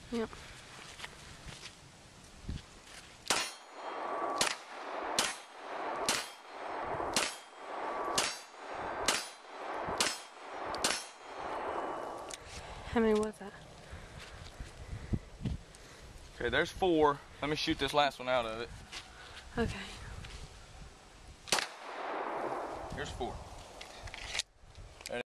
Yep. How many was that? Okay, there's 4. Let me shoot this last one out of it. Okay. Here's 4.